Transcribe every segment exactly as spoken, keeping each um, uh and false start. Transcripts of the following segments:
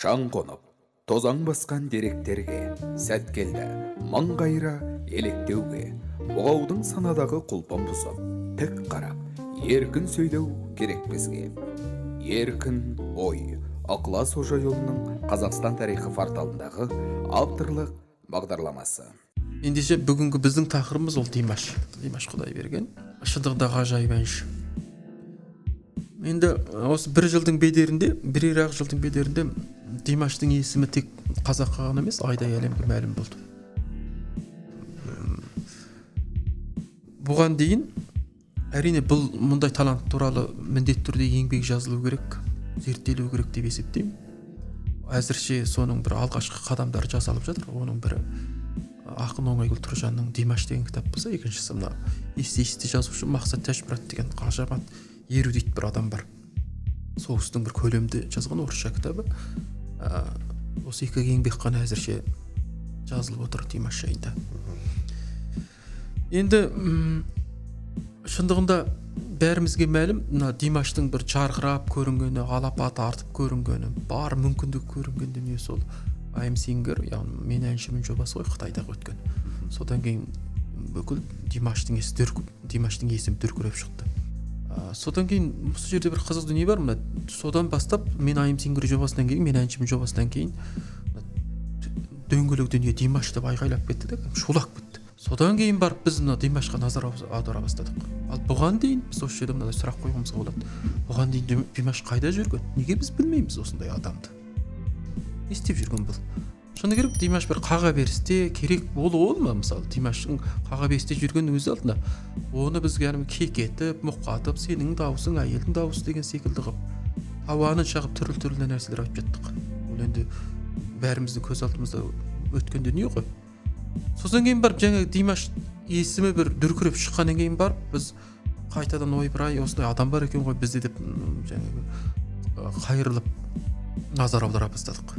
Шаң қонып, тозаң басқан деректерге сәт келді, мың қайра електеуге. Бұғаудың санадағы құлпын бұзып, тік қарап, еркін сөйлеу керек бізге. Еркін ой, Ықылас Ожайұлының Қазақстан тарихы порталындағы авторлық бағдарламасы. Ендеше бүгінгі біздің тақырыбымыз ол Димаш. Димаш Құдайберген. Шындығында ғажайып әнші. Енді осы бір жылдың бедерінде, бірер ақ жылдың бедерінде Димаштың есімі тек қазаққа ғана емес, айдай әлемге мәлім болды. Бұған дейін әрине бұл мұндай талант туралы міндетті түрде еңбек жазылу керек, зерттелу керек деп есептеймін. Әзірше соның бір алғашқы қадамдары жасалып жатыр. Оның бірі Ақын Оңайгүл Тұржанның Димаш деген кітап болса, екіншісі мына есте-есте жазушы Мақсат Тәжмұрат деген ғажап ерудит бір адам бар. Сол кісінің бір көлемді жазған орысша кітабы. Осы екі еңбек қана әзірше жазылып отыр Димаш жайында. Енді шындығында бәрімізге мәлім, Димаштың бір жарқырап көрінгені, алапат артып көрінгені, бар мүмкіндік көрінген дүние сол I am singer, яғни мен әншімін жобасы ғой, Қытайдағы өткен. Содан кейін бүкіл Димаштың есімі Димаштың есімі дүркіреп шықты. Содан кейін осы жерде бір қызық дүние бар. Мына содан бастап мен I am singer жобасынан кейін, мен әншімін жобасынан кейін дөңгелек дүние Димаш деп айғайлап кетті де, шулап кетті. Содан кейін барып біз мына Димашқа назар аудара бастадық. Ал бұған дейін біз осы жерде мынадай сұрақ қойғымыз болады. Бұған дейін Димаш қайда жүрген? Неге біз білмейміз осындай адамды? Не істеп жүрген бұл? Шыны керек, Димаш бір қаға берісте керек болуы ма? Мысалы, Димаштың қаға берісте жүрген өзі алдына оны біз кәдімгі кекетіп, мұқатып, сенің дауысың әйелдің дауысы деген секілді қылып, ауанын шағып түрлі-түрлі нәрселер айтып жаттық. Ол енді бәріміздің көз алдымызда өткен дүние ғой. Содан кейін барып жаңа Димаш есімі бір дүркіреп шыққаннан кейін барып біз қайтадан ойбай, осындай адам бар екен ғой бізде деп жаңағы қайырылып назар аудара бастадық.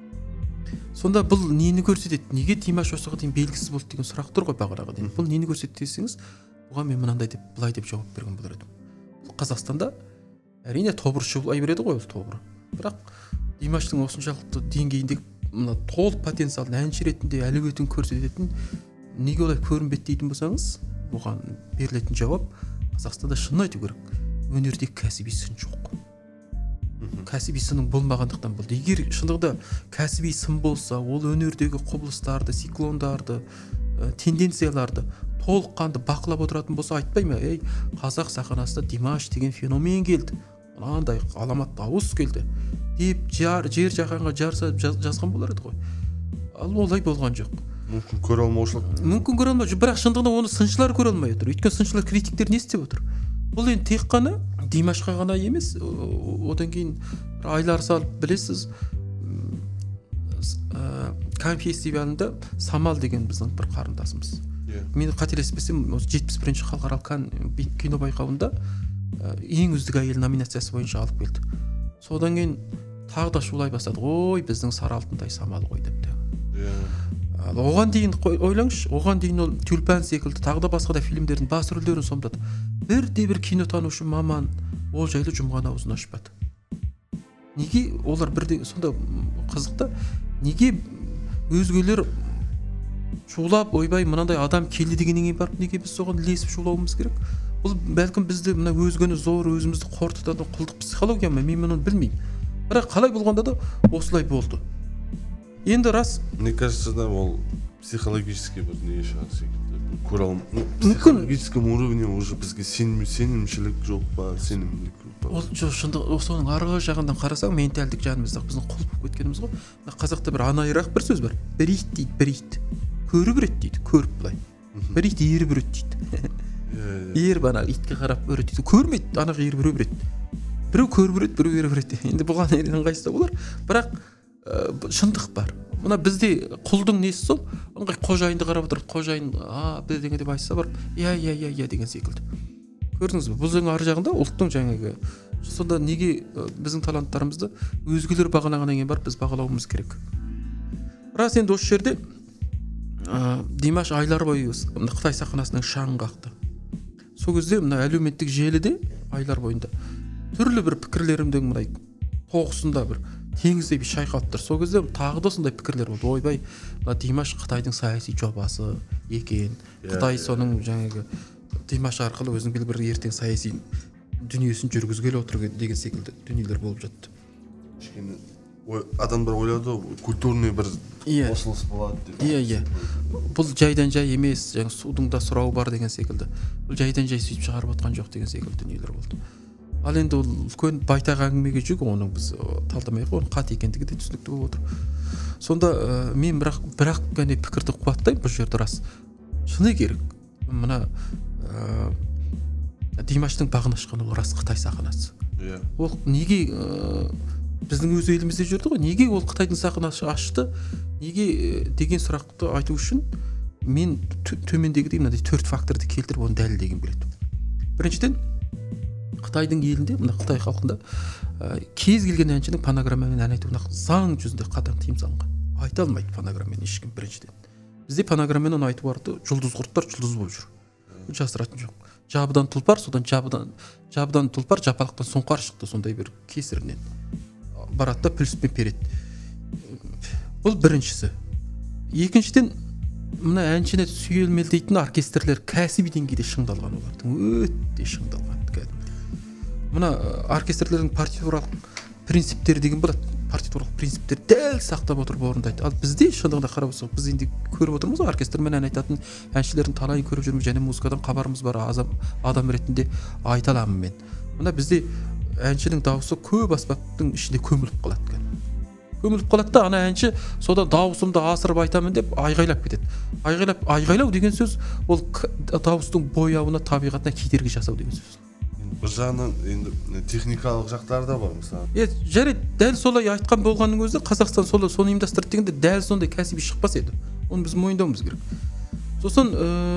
Сонда бұл нені көрсетеді? Неге Димаш осыға дейін белгісіз болды деген сұрақ тұр ғой бағанаға дейін. Бұл нені көрсетеді десеңіз, бұған мен мынандай деп, былай деп жауап берген болар едім. Бұл Қазақстанда әрине тобыршы болай береді ғой ол тобыр. Бірақ Димаштың осыншалықты деңгейіндегі мына толық потенциалын әнші ретінде әлеуетін көрсететін неге олай көрінбеді дейтін болсаңыз, бұған берілетін жауап Қазақстанда шынын айту керек. Өнерде кәсіби сын жоқ. Кәсіби сының болмағандықтан болды. Егер шындығында кәсіби сын болса, ол өнердегі құбылыстарды, циклондарды, тенденцияларды толыққанды бақылап отыратын болса, айтпай ма, ей, қазақ сахнасында Димаш деген феномен келді, мынандай аламат дауыс келді деп жер жаһанға жарса жазған болар еді ғой. Ал олай болған жоқ. Мүмкін көре алмаушылық. Мүмкін көре алмаушылық, бірақ шындығында оны сыншылар көре алмай отыр. Өйткені сыншылар критиктер не істеп отыр? Бұл енді тек қана Димашқа ғана емес, одан кейін айлар салып білесіз, Кан фестивалында Самал деген біздің бір қарындасымыз. Мен қателеспесем, жетпіс бірінші халықаралық Кан кино байқауында ең үздік әйел номинациясы бойынша алып келді. Содан кейін тағы да шулай бастады. Ой, біздің Сары алтындай Самал ғой депті. Оған дейін ойлаңызшы, оған дейін ол Тюльпан секілді тағы да басқа да фильмдердің бас рөлдерін сомдады. Бірде бір кинотанушы маман ол жайлы жұмған аузын ашпады. Неге олар бірде сонда қызықта, неге өзгелер шулап, ойбай, мынандай адам келді дегеннен кейін барып, неге біз соған ілесіп шулауымыз керек? Бұл бәлкім бізді мына өзгені зор, өзімізді қорқытатын құлдық психология ма, мен мұны білмеймін. Бірақ қалай болғанда да осылай болды. Енді рас, мне кажется, да, ол психологически бір не шығар секілді. Көре алмай, психологическом уровне уже бізге сенімшілік жоқ па, сенімдік жоқ па. Ол шындық, соның арғы жағынан қарасаң, менталдік жанымызда біздің құлып кеткеніміз ғой. Қазақта бір анайырақ бір сөз бар. Бір ит дейді, бір ит. Көріп үрет дейді, көріп былай. Бір ит еріп үрет дейді. Еріп ана итке қарап үрет дейді. Көрмейді, анағы еріп үрет үрет. Біреу көріп үрет, біреу еріп үрет. Енді бұған ыңғайсыз болар. Бірақ шындық бар. Мына бізде құлдың несі сол, ыңғай қожайынды қарап отырып, қожайын, а, бірдеңе деп айтса бар, иә, иә, иә, иә деген секілді. Көрдіңіз бе? Бұл заңның ар жағында ұлттың жаңағы. Сонда неге біздің таланттарымызды өзгелер бағалағаннан кейін барып біз бағалауымыз керек. Рас, енді осы жерде Димаш айлар бойы Қытай сахнасының шаңын қақты. Сол кезде мына әлеуметтік желіде айлар бойында түрлі бір пікірлерімдің мынай тоғысында бір теңіздей бір шайқалып тұр. Сол кезде тағы да сондай пікірлер болды. Ойбай, мына Димаш Қытайдың саяси жобасы екен. Қытай соның жаңағы Димаш арқылы өзінің бір ертең саяси дүниесін жүргізгелі отыр деген секілді дүниелер болып жатты. Кішкене адамдар ойлады культурный бір қосылыс болады деп. Иә, иә. Бұл жайдан жай емес, жаңа судың да сұрауы бар деген секілді. Бұл жайдан жай сөйтіп шығарып отқан жоқ деген секілді дүниелер болды. Ал енді ол үлкен байтақ әңгімеге жүк, оның біз талдамайық, оның қат екендігі де түсінікті болып отыр. Сонда мен бірақ бірақ ғана пікірді қуаттаймын, бұл жерде рас. Шыны керек. Мына Димаштың бағын ашқан ол рас Қытай сахнасы. Иә. Ол неге біздің өз елімізде жүрді ғой, неге ол Қытайдың сахнасын ашты, неге деген сұрақты айту үшін мен төмендегідей мынандай төрт факторды келтіріп оны дәлелдегім келеді. Біріншіден, Қытайдың елінде, мына Қытай халқында кез келген әншінің фонограммамен ән айтуына заң жүзінде қатаң тыйым салынған. Айта алмайды фонограммамен ешкім біріншіден. Бізде фонограммамен оны айту арты жұлдыз құрттар жұлдыз болып жүр. Жасыратын жоқ. Жабыдан тұлпар, содан жабыдан жабыдан тұлпар, жапалақтан сұңқар шықты, сондай бір кесірінен. Баратта плюспен переді. Бұл біріншісі. Екіншіден, мына әншіні сүйелмелдейтін оркестрлер кәсіби деңгейде шыңдалған олардың, өте шыңдалған. Мына оркестрлердің партитуралық принциптері деген болады. Партитуралық принциптер дәл сақтап отырып орындайды. Ал бізде шындығында қарап отырсақ, біз енді көріп отырмыз ғой, оркестрмен ән айтатын әншілердің талайын көріп жүрміз, және музыкадан хабарымыз бар, адам ретінде айта аламын мен. Мына бізде әншінің дауысы көп аспаптың ішінде көміліп қалады екен. Көміліп қалады да, ана әнші содан дауысымды асырып айтамын деп айғайлап кетеді. Айғайлап, айғайлау деген сөз ол дауыстың бояуына, табиғатына кедергі жасау деген сөз. Бір жағынан енді техникалық жақтары да бар мысалы. Е, жарайды, дәл солай айтқан болғанның өзі Қазақстан солай соны ұйымдастырды дегенде дәл сондай кәсіби шықпас еді. Оны біз мойындауымыз керек. Сосын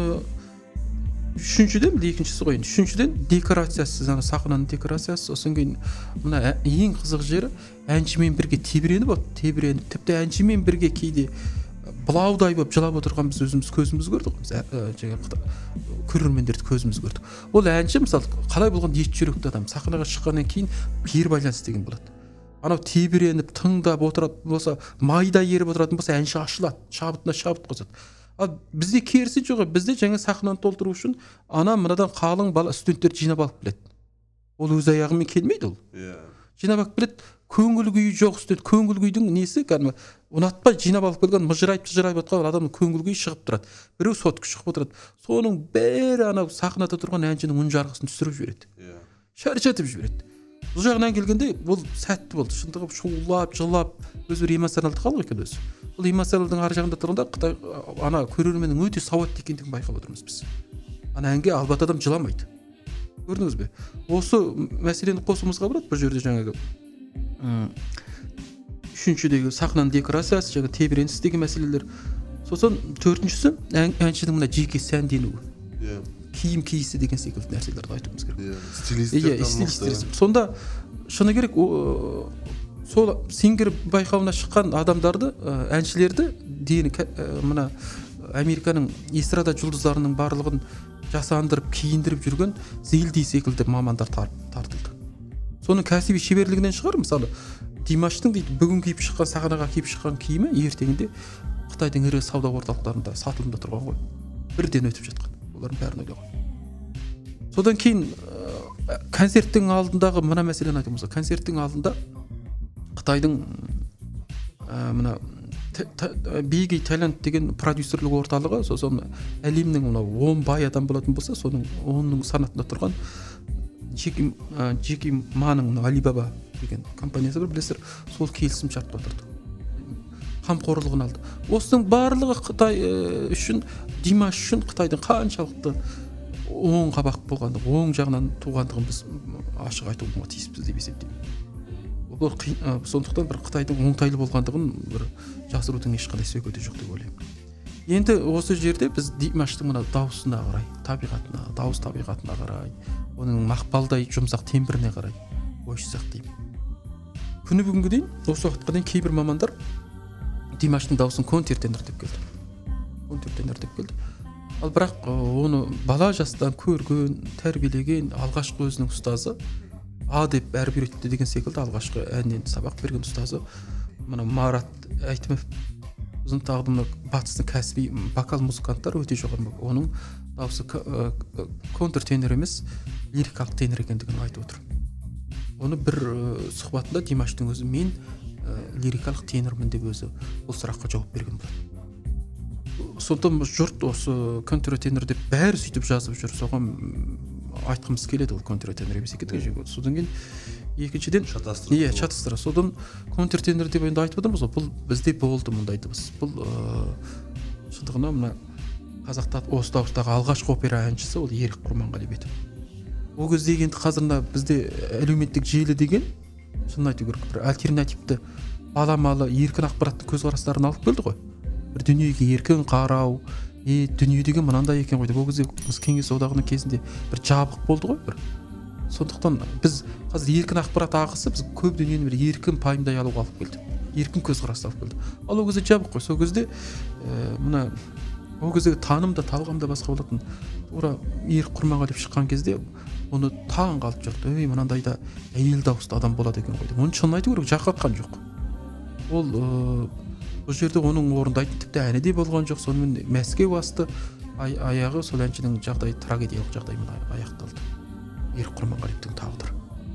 үшіншіден, екіншісі ғой. Үшіншіден декорациясы, ана сахнаның декорациясы, сосын кейін мына ең қызық жері әншімен бірге тебіреніп, тебіреніп, тіпті әншімен бірге кейде бұлаудай болып жылап отырған біз өзіміз көзіміз көрдік. Жаңағы көрермендерді көзіміз көрдік. Ол әнші мысалы қалай болған ет жүректі адам сахнаға шыққаннан кейін пейір байланыс деген болады. Анау тебіреніп, тыңдап отырады болса, майда еріп отыратын болса, әнші ашылады, шабытына шабыт қосады. Ал бізде керісі жоқ, бізде жаңа сахнаны толтыру үшін ана мынадан қалың бала студенттерді жинап алып келеді. Ол өз аяғымен келмейді ол. Иә. Жинап алып келеді. Көңіл күйі жоқ студент, көңіл күйдің несі кәдімгі ұнатпай жинап алып келген мыжырайып жыжырайып отқан адамның көңіл күйі шығып тұрады. Біреу соткі шығып отырады. Соның бәрі анау сахнада тұрған әншінің үн жарғысын түсіріп жібереді. Иә. Шаршатып жібереді. Бұл жағынан келгенде бұл сәтті болды. Шындығы шулап, жылап, өз бір эмоционалды халық екен өзі. Бұл эмоционалдың ар жағында тұрғанда Қытай ана көрерменнің өте сауатты екендігін байқап отырмыз біз. Ана әнге албат адам жыламайды. Көрдіңіз бе? Осы мәселені қосуымызға болады бұл жерде жаңағы үшіншідегі сахнаның декорациясы, жаңа тебіреніс деген мәселелер. Сосын төртіншісі әншінің мына жеке сәнденуі. Иә. Киім киісі деген секілді нәрселерді айтуымыз керек. Иә, стилистер. Стилистер. Сонда шыны керек сол сингер байқауына шыққан адамдарды, әншілерді дені мына Американың эстрада жұлдыздарының барлығын жасандырып, киіндіріп жүрген Зелди секілді мамандар тартылды. Соның кәсіби шеберлігінен шығар, мысалы Димаштың дейді бүгін киіп шыққан, сахнаға киіп шыққан киімі ертеңінде Қытайдың ірі сауда орталықтарында сатылымда тұрған ғой. Бірден өтіп жатқан. Олардың бәрін ойлаған. Содан кейін концерттің алдындағы мына мәселені айтамыз. Концерттің алдында Қытайдың мына Big Talent деген продюсерлік орталығы, сосын әлемнің мына он бай адам болатын болса, соның онның санатында тұрған Джеки Маның Alibaba деген компаниясы бар, білесіздер, сол келісім шартта отырды. Қамқорлығын алды. Осының барлығы Қытай үшін, Димаш үшін Қытайдың қаншалықты оң қабақ болғандығы, оң жағынан туғандығын біз ашық айтуға тиіспіз деп есептеймін. Бұл сондықтан бір Қытайдың оңтайлы болғандығын бір жасырудың ешқандай сөкеті жоқ деп ойлаймын. Енді осы жерде біз Димаштың мына дауысына қарай, табиғатына, дауыс табиғатына қарай, оның мақпалдай жұмсақ тембіріне қарай ой жазсақ деймін. Күні бүгінге дейін, осы уақытқа дейін кейбір мамандар Димаштың дауысын контертенер деп келді. Контертенер деп келді. Ал бірақ оны бала жастан көрген, тәрбиелеген алғашқы өзінің ұстазы а деп әріп үйретті деген секілді алғашқы әннен сабақ берген ұстазы мына Марат Әйтімов. Ұзын тағды мына батыстың кәсіби вокал музыканттар өте жоғары. Оның дауысы контртенор емес, лирикалық тенор екендігін айтып отыр. Оны бір сұхбатында Димаштың өзі мен лирикалық тенормын деп өзі бұл сұраққа жауап берген болады. Сондықтан жұрт осы контртенор деп бәрі сөйтіп жазып жүр. Соған айтқымыз келеді, ол контртенор емес екендігі. Содан кейін екіншіден шатастыру. Иә, шатастыру. Содан контртенор деп енді айтып отырмыз ғой. Бұл бізде болды мұндай дыбыс. Бұл шындығында мына қазақта осы дауыстағы алғашқы опера әншісі ол Ерік Құрманғалиев. Ол кезде енді қазірде бізде әлеуметтік желі деген шынын айту керек, бір альтернативті баламалы еркін ақпараттың көзқарастарын алып келді ғой. Бір дүниеге еркін қарау, е дүние деген мынандай екен ғой деп. Ол кезде Кеңес одағының кезінде бір жабық болды ғой бір. Сондықтан біз қазір еркін ақпарат ағысы біз көп дүниені бір еркін пайымдай алуға алып келді. Еркін көзқарас алып келді. Ал ол кезде жабық қой. Сол кезде мына ол кездегі таным да талғам да басқа болатын. Тура Ерік Құрманғалиев шыққан кезде оны таң қалып жүрді. Ей, мынандай да әйел дауысты адам болады екен ғой деп. Оны шынын айту керек, жаққатқан жоқ. Ол бұл жерде оның орындайтын тіпті әні де болған жоқ. Сонымен Мәскеу асты аяғы сол әншінің жағдайы трагедиялық жағдаймен аяқталды. Ерік Құрманғалиевтің тағдыры.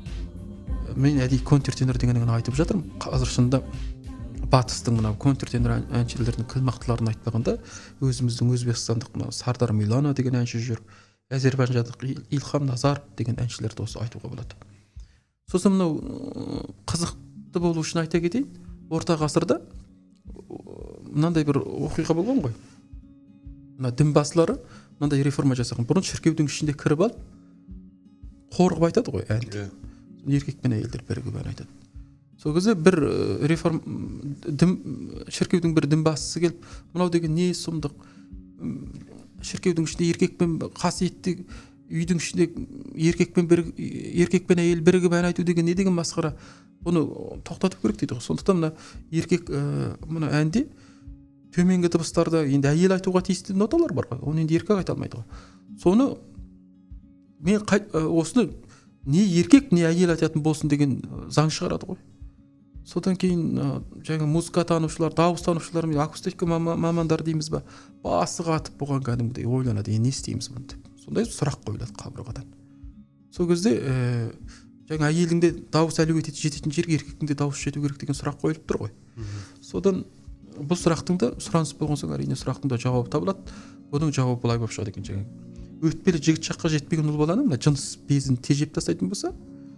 Мен әдейі контртенор дегенін айтып жатырмын. Қазір шынында батыстың мына контртенор әншілерінің қылмақтыларын айтпағанда өзіміздің өзбекстандық мына Сардар Милано деген әнші жүр. Әзербайжандық Илхам Назаров деген әншілерді осы айтуға болады. Сосын мынау қызықты болу үшін айта кетейін. Орта ғасырда мынандай бір оқиға болған ғой. Мына дінбасылары мынандай реформа жасаған. Бұрын шіркеудің ішінде кіріп алып қорғып айтады ғой әнді. Еркек пен әйелдер бірігіп ән айтады. Сол кезде бір реформ шіркеудің бір дінбасысы келіп, мынау деген не сұмдық, шіркеудің ішінде еркек пен қасиетті үйдің ішінде еркек пен бір еркек пен әйел бірігіп ән айту деген не деген масқара, бұны тоқтатып керек дейді ғой. Сондықтан мына еркек мына әнде төменгі дыбыстарда енді әйел айтуға тиісті ноталар бар ғой, оны енді еркек айта алмайды ғой. Соны мен осыны не еркек не әйел айтатын болсын деген заң шығарады ғой. Содан кейін жаңа музыка танушылар, дауыс танушылар мен акустика мамандар дейміз ба, басы қатып бұған кәдімгідей ойланады, не істейміз бұны деп. Сондай сұрақ қойылады қабырғадан. Сол кезде жаңа әйелдің де дауыс әлеуеті жететін жерге еркектің де дауыс жету керек деген сұрақ қойылып тұр ғой. Содан бұл сұрақтың да сұраныс болған соң әрине сұрақтың да жауабы табылады. Бұның жауабы былай болып шығады екен жаңа. Өтпелі жігіт жаққа жетпеген ұл баланы мына жыныс безін тежеп тастайтын болса,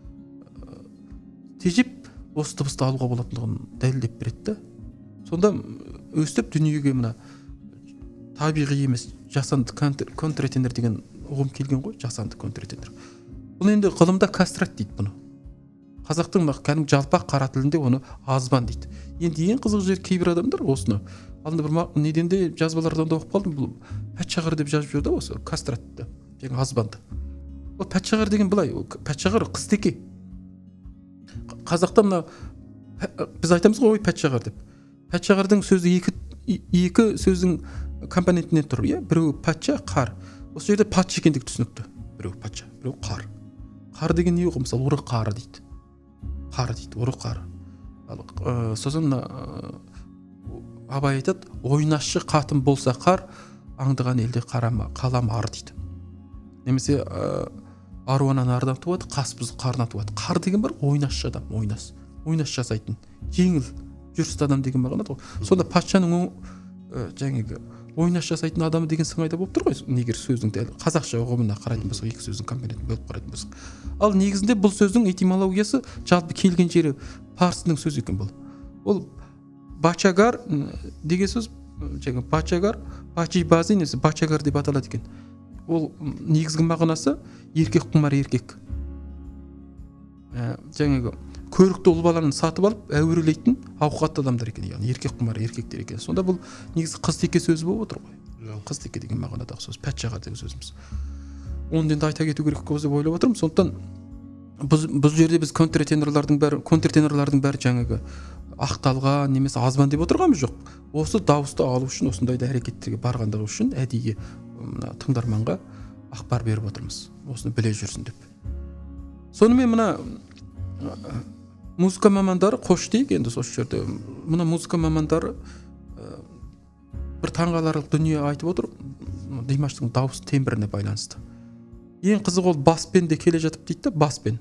тежеп осы дыбысты алуға болатындығын дәлелдеп береді. Сонда өстіп дүниеге мына табиғи емес жасанды контртенор деген ұғым келген ғой, жасанды контртенор. Бұл енді ғылымда кастрат дейді бұны. Қазақтың кәдімгі жалпақ қара тілінде оны азбан дейді. Енді ең қызық жер кейбір адамдар осыны алдында бір неден де жазбалардан да оқып қалдым, бұл пәтшағыр деп жазып жүрді осы кастратты, жаңа азбанды. Ол пәтшағыр деген былай, пәтшағыр қыз-теке. Қазақта мына біз айтамыз ғой пәтшағыр деп. Пәтшағырдың сөзі екі екі сөздің компонентінен тұр, иә? Біреу патша, қар. Осы жерде патша екендігі түсінікті. Біреу патша, біреу қар. Қар деген не ғой? Мысалы, ұры қары дейді. Қары дейді, ұры қары. Сосын Абай айтады, ойнашы қатын болса қар, аңдыған елде қалам ар дейді. Немесе аруанан ардан туады, қаспыз қарна туады. Қар деген бар, ойнашы адам, ойнас. Ойнас жасайтын, жеңіл, жүрісті адам деген мағынада ғой. Сонда патшаның жаңағы ойнас жасайтын адамы деген сыңайда болып тұр ғой, негер сөздің дәл қазақша ұғымына қарайтын болсақ, екі сөздің компонентін бөліп қарайтын болсақ. Ал негізінде бұл сөздің этимологиясы жалпы келген жері парсының сөзі екен бұл. Ол бачагар деген сөз, жаңа бачагар, бачибази немесе бачагар деп аталады екен. Ол негізгі мағынасы еркек құмар еркек. Жаңағы көрікті ұл баланы сатып алып әуірелейтін ауқатты адамдар екен, яғни еркек құмар еркектер екен. Сонда бұл негізі қыз-теке сөзі болып отыр ғой. Қыз-теке деген мағынадағы сөз, пәтшағар деген сөзіміз. Оны енді айта кету керек деп ойлап отырмын. Сондықтан бұл жерде біз контртенорлардың бәрі, контртенорлардың бәрі жаңағы ақталған немесе азбан деп отырғанымыз жоқ. Осы дауысты алу үшін, осындай әрекеттерге барғандығы үшін әдейі тыңдарманға ақпар беріп отырмыз. Осыны біле жүрсін деп. Сонымен мына музыка мамандары қош дейік енді осы жерде. Мына музыка мамандары бір таңғаларлық дүние айтып отыр Димаштың дауыс тембріне байланысты. Ең қызық ол баспен де келе жатып дейді да, баспен.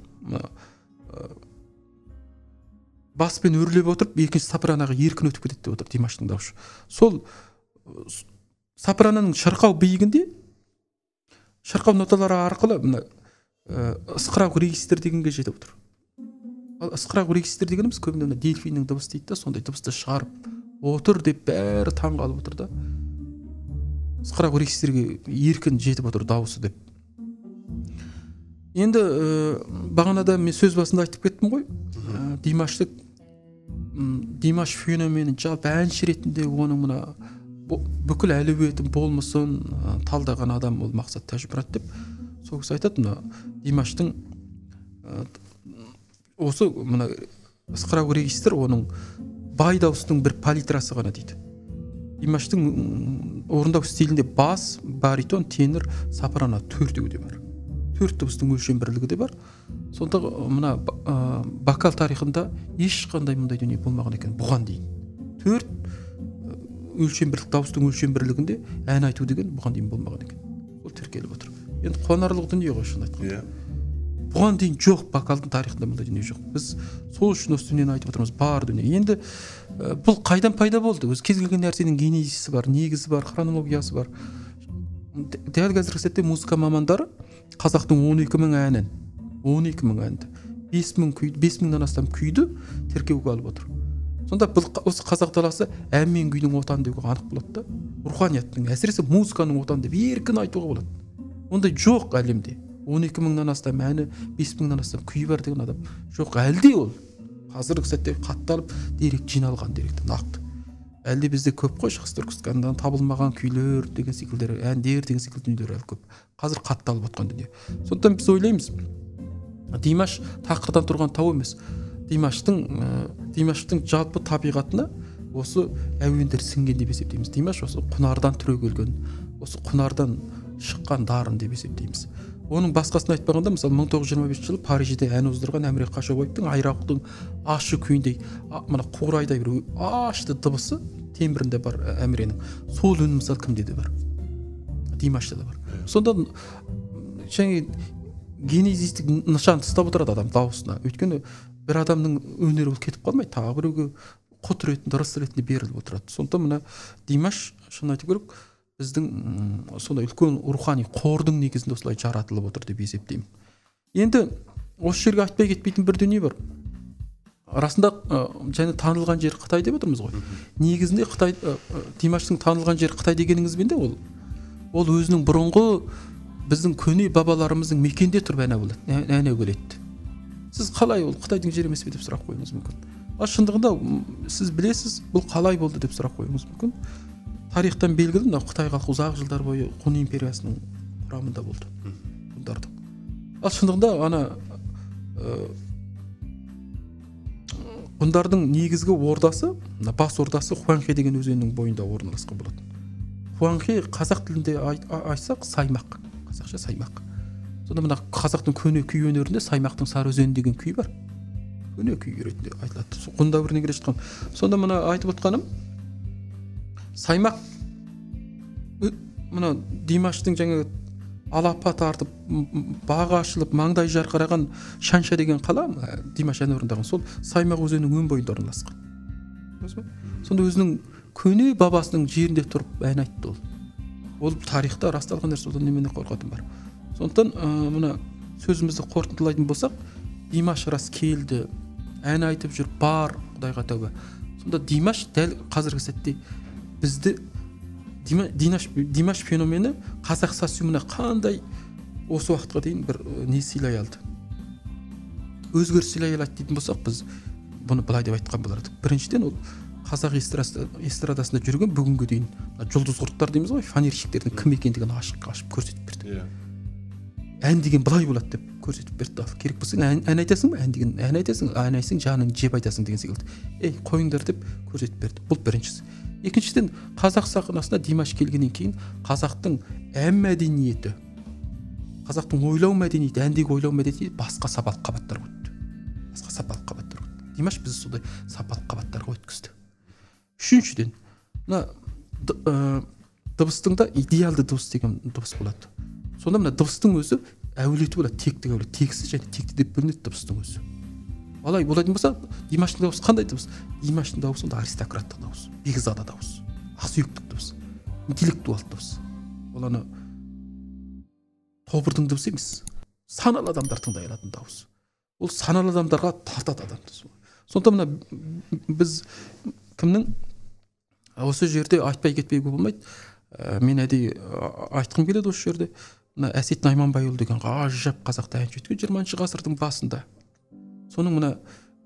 Баспен өрлеп отырып, екінші сопраноға еркін өтіп кетеді деп отыр Димаштың дауысы. Сол сопраноның шырқау биігінде, шырқау ноталары арқылы мына ысқырау регистр дегенге жетіп отыр. Ал ысқырау регистр дегеніміз көбінде мына дельфиннің дыбысы дейді да, сондай дыбысты шығарып отыр деп бәрі таң қалып отыр да. Ысқырау регистрге еркін жетіп отыр дауысы деп. Енді бағанада мен сөз басында айтып кеттім ғой, Димаштық Димаш феномені жалпы әнші ретінде оның мына бүкіл әлеуетін болмысын талдаған адам ол Мақсат Тәжімұрат деп. Сол кісі айтады, мына Димаштың осы мына ысқырау регистр оның бай дауыстың бір палитрасы ғана дейді. Димаштың орындау стилінде бас, баритон, тенор, сопрано төртеуі де бар. Төрт дыбыстың өлшем бірлігі де бар. Сонда мына вокал тарихында ешқандай мұндай дүние болмаған екен бұған дейін. Төрт өлшем бірлік, дауыстың өлшем бірлігінде ән айту деген бұған дейін болмаған екен. Ол тіркеліп отыр. Енді қуанарлық дүние ғой шын айтқанда. Бұған дейін жоқ, вокалдың тарихында мұндай дүние жоқ. Біз сол үшін осы дүниені айтып отырмыз, бар дүние. Енді бұл қайдан пайда болды? Өз кез келген нәрсенің генезисі бар, негізі бар, хронологиясы бар. Дәл қазіргі сәтте музыка мамандары қазақтың он екі мың әнін, он екі мың әнді, бес мың күйді, бес мыңнан астам күйді тіркеуге алып отыр. Сонда бұл осы қазақ даласы ән мен күйдің отаны деуге анық болады да. Руханияттың, әсіресе музыканың отаны деп еркін айтуға болады. Ондай жоқ әлемде. он екі мыңнан астам әні, бес мыңнан астам күйі бар деген адам жоқ. Әлде ол қазіргі сәтте қатталып дерек жиналған деректі нақты. Әлде бізде көп қой, шығыс Түркістаннан табылмаған күйлер деген секілдер, әндер деген секілді дүниелер әлі көп. Қазір қатталып отқан дүние. Сондықтан біз ойлаймыз, Димаш тақырдан тұрған тау емес. Димаштың Димаштың жалпы табиғатына осы әуендер сіңген деп есептейміз. Димаш осы құнардан түрегелген, осы құнардан шыққан дарын деп есептейміз. Оның басқасын айтпағанда, мысалы мың тоғыз жүз жиырма бесінші жылы Парижде ән оздырған Әміре Қашаубаевтың Айрақұлдың ашы күйіндей, мына қурайдай бір ашты дыбысы тембірінде бар Әміренің. Сол үн мысалы кімде де бар? Димашта да бар. Сонда жаңа генезистік нышан ұстап отырады адам дауысына. Өйткені бір адамның өнері ол кетіп қалмайды, тағы біреуге құт ретінде, ырыс ретінде беріліп отырады. Сондықтан мына Димаш, шын айту керек, біздің сондай үлкен рухани қордың негізінде осылай жаратылып отыр деп есептеймін. Енді осы жерге айтпай кетпейтін бір дүние бар. Расында және танылған жер Қытай деп отырмыз ғой. Негізінде Қытай, Димаштың танылған жер Қытай дегеніңізбен де ол ол өзінің бұрынғы біздің көне бабаларымыздың мекенде тұрып ән әуелетті. Сіз қалай ол Қытайдың жері емес пе деп сұрақ қоюыңыз мүмкін. Ал шындығында сіз білесіз, бұл қалай болды деп сұрақ қоюыңыз мүмкін. Тарихтан белгілі, мына Қытай халқы ұзақ жылдар бойы Ғұн империясының құрамында болды. Ғұндардың. Ал шындығында ана Ғұндардың негізгі ордасы, бас ордасы Хуанхэ деген өзеннің бойында орналасқан болатын. Хуанхэ қазақ тілінде айтсақ саймақ, қазақша саймақ. Сонда мына қазақтың көне күй өнерінде саймақтың сары өзені деген күй бар. Көне күй ретінде айтылады. Ғұн дәуірінен келе жатқан. Сонда мына айтып отқаным, саймақ мына Димаштың жаңа алапа тартып, бағы ашылып, маңдай жарқыраған Шанша деген қала, Димаш ән орындаған, сол саймақ өзенінің өн бойында орналасқан. Сонда өзінің көне бабасының жерінде тұрып ән айтты ол. Ол тарихта расталған нәрсе, одан немене қорқатын бар. Сондықтан мына сөзімізді қорытындылайтын болсақ, Димаш рас келді, ән айтып жүр, бар, Құдайға тәубе. Сонда Димаш дәл қазіргі сәтте бізді Димаш, Димаш феномені қазақ социумына қандай осы уақытқа дейін бір не сыйлай алды. Өзгеріс сыйлай алды дейтін болсақ, біз бұны былай деп айтқан болар едік. Біріншіден ол қазақ эстрадасында жүрген бүгінгі дейін жұлдыз құрттар дейміз ғой, фанерщиктердің кім екендігін ашық ашып көрсетіп берді. Ән деген былай болады деп көрсетіп берді. Керек болса ән, ән айтасың ба? Ән деген ән айтасың, ән айтсың, жаның жеп айтасың деген секілді. Ей, қойыңдар деп көрсетіп берді. Бұл біріншісі. Екіншіден, қазақ сахнасына Димаш келгеннен кейін қазақтың ән мәдениеті, қазақтың ойлау мәдениеті, әндегі ойлау мәдениеті басқа сабақ қабаттар өтті. басқа сапалық қабаттар қойды. Димаш бізді сондай сапалық қабаттарға өткізді. Үшіншіден, мына дыбыстың да идеалды дыбыс деген дыбыс болады. Сонда мына дыбыстың өзі әулеті болады, тектік әулет, тексіз және текті деп бөлінеді дыбыстың өзі. Олай болатын болса, Димаштың дауысы қандай дыбыс? Димаштың дауысы онда аристократтық дауыс, бекзада дауыс, ақсүйектік дыбыс, интеллектуалды дыбыс. Ол ана тобырдың дыбысы емес, саналы адамдар тыңдай алатын дауыс. Ол саналы адамдарға тартады адамды. Сонда мына біз кімнің осы жерде айтпай кетпеуге болмайды. Мен әдейі айтқым келеді осы жерде. Мына Әсет Найманбайұлы деген ғажап қазақта әнші өткен жиырмасыншы ғасырдың басында. Соның мына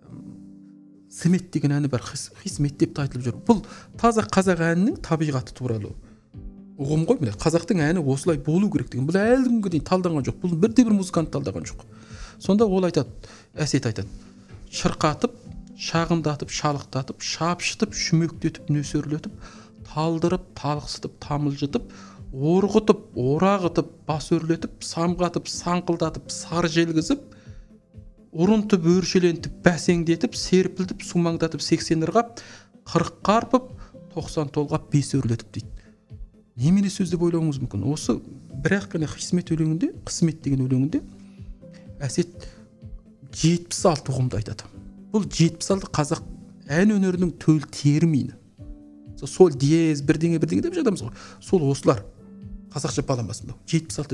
Смет деген әні бар, Хисмет деп айтылып жүр. Бұл таза қазақ әнінің табиғаты туралы ұғым ғой. Міне қазақтың әні осылай болу керек деген. Бұл әлі күнге дейін талданған жоқ. Бұл бірде бір музыкант талдаған жоқ. Сонда ол айтады, Әсет айтады: шырқатып, шағындатып, шалықтатып, шапшытып, шүмектетіп, нөсерлетіп, талдырып, талықсытып, тамылжытып, орғытып, орағытып, бас өрлетіп, самғатып, саңқылдатып, сар желгізіп, ұрынтып, өршелентіп, бәсеңдетіп, серпілтіп, сумаңдатып, сексен ырғап, қырық қарпып, тоқсан толғап, бес өрлетіп дейді. Немене сөз деп ойлауыңыз мүмкін. Осы бірақ қана Хисмет өлеңінде, Қысмет деген өлеңінде Әсет жетпіс алты ұғымды айтады. Бұл жетпіс алты қазақ ән өнерінің төл термині. Сол диез бірдеңе бірдеңе деп жатамыз ғой. Сол осылар қазақша баламасында жетпіс алты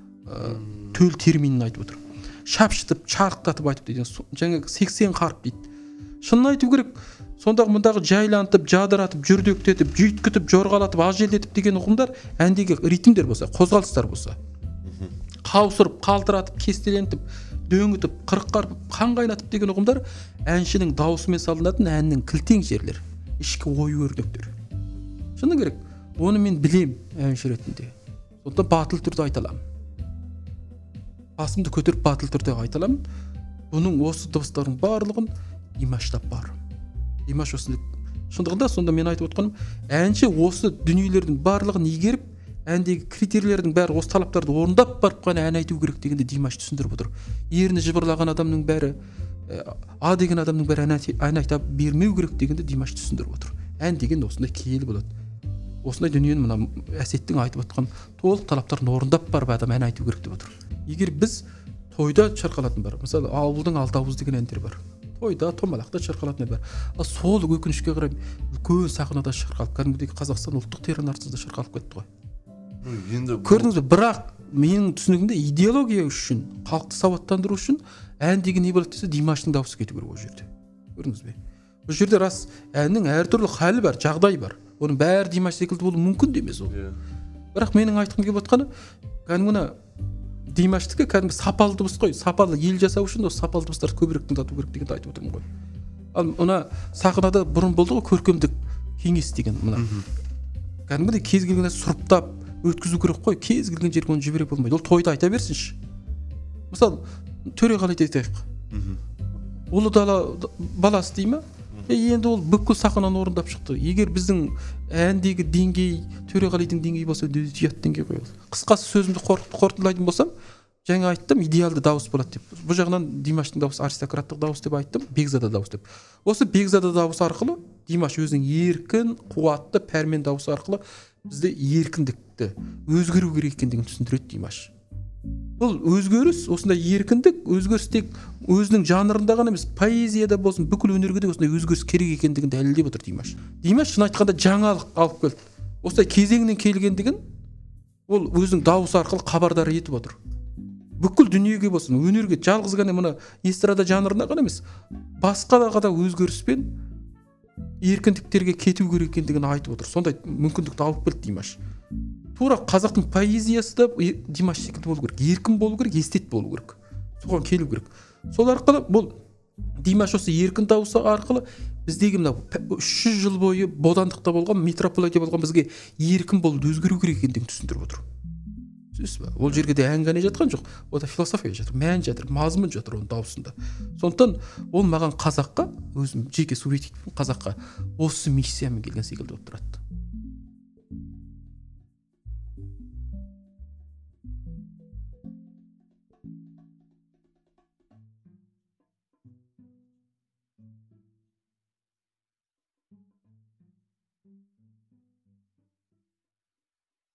төл терминін айтып отыр. Шапшытып, чарықтатып айтып дейді. Жаңағы сексен қарп дейді. Шынын айту керек, сондағы мұндағы жайлантып, жадыратып, жүрдектетіп, жүйткітіп, жорғалатып, ажелдетіп деген ұғымдар әндегі ритмдер болса, қозғалыстар болса, қаусырып, қалтыратып, кестелентіп, дөңітіп, қырық қарпып, қан қайнатып деген ұғымдар әншінің даусымен салынатын әннің кілтең жерлер, ішкі ой өрнектер. Шыны керек, оны мен білем әнші ретінде. Сондықтан батыл түрде айта аламын. Басымды көтеріп батыл түрде айта аламын. Бұның осы дыбыстардың барлығын Димаштап бар. Димаш осы шындығында сонда мен айтып отқаным, әнші осы дүниелердің барлығын игеріп, әндегі критерийлердің бәрі, осы талаптарды орындап барып қана ән айту керек дегенде Димаш түсіндіріп отыр. Ерні жыбырлаған адамның бәрі, а деген адамның бәрі ән айта бермеу керек дегенде Димаш түсіндіріп отыр. Ән деген осындай киелі болады. Осындай дүниені мына Әсеттің айтып отқан толық талаптарын орындап барып адам ән айту керек деп отыр. Егер біз тойда шырқалатын бар, мысалы ауылдың алты ауыз деген әндер бар. Тойда, томалақта шырқалатын бар. Ал сол өкінішке қарай үлкен сахнада шырқалып, кәдімгідей Қазақстан ұлттық театрының артында шырқалып кетті ғой. Енді көрдіңіз бе? Бірақ менің түсінігімде идеология үшін, халықты сауаттандыру үшін ән деген не болады десе, Димаштың дауысы кету керек ол жерде. Көрдіңіз бе? Бұл жерде рас әннің әртүрлі халі бар, жағдай бар. Оның бәрі Димаш секілді болуы мүмкін де емес ол. Бірақ менің айтқым келіп отқаны, кәдімгі Димаштікі кәдімгі сапалы дыбыс қой. Сапалы ел жасау үшін осы сапалы дыбыстарды көбірек тыңдату керек дегенді айтып отырмын ғой. Ал мына сахнада бұрын болды ғой көркемдік кеңес деген мына. Кәдімгідей кез келген нәрсе сұрыптап өткізу керек қой. Кез келген жерге оны жібере болмайды. Ол тойда айта берсінші. Мысалы, Төреғали айтайық. Ұлы дала баласы дей ма? Енді ол бүкіл сахнаны орындап шықты. Егер біздің әндегі деңгей Төреғалидың деңгейі болса, ұят деңгей қой ол. Қысқасы сөзімді қорытындылайтын болсам, жаңа айттым, идеалды дауыс болады деп. Бұл жағынан Димаштың дауысы аристократтық дауыс деп айттым, бекзада дауыс деп. Осы бекзада дауысы арқылы Димаш өзінің еркін, қуатты, пәрмен дауысы арқылы бізде еркіндікті өзгеру керек екендігін түсіндіреді Димаш. Бұл өзгеріс, осындай еркіндік, өзгеріс тек өзінің жанрында ғана емес, поэзияда болсын, бүкіл өнерге де осындай өзгеріс керек екендігін дәлелдеп отыр Димаш. Димаш шын айтқанда жаңалық алып келді. Осылай кезеңнен келгендігін ол өзінің дауысы арқылы хабардар етіп отыр. Бүкіл дүниеге болсын, өнерге жалғыз ғана мына эстрада жанрына ғана емес, басқа да өзгеріспен еркіндіктерге кету керек екендігін айтып отыр. Сондай мүмкіндікті алып келді Димаш. Тура қазақтың поэзиясы да Димаш секілді болу керек, еркін болу керек, эстет болу керек. Соған келу керек. Сол арқылы бұл Димаш осы еркін дауысы арқылы біздегі мына үш жүз жыл бойы бодандықта болған, метрополияда болған бізге еркін болуды өзгеру керек екендігін түсіндіріп отыр. Түсінесіз бе? Ол жерге де ән ғана жатқан жоқ. Ода философия жатыр, мән жатыр, мазмұн жатыр оның даусында. Сондықтан ол маған қазаққа, өзім жеке субъективпін, қазаққа осы миссиямен келген секілді болып тұрады.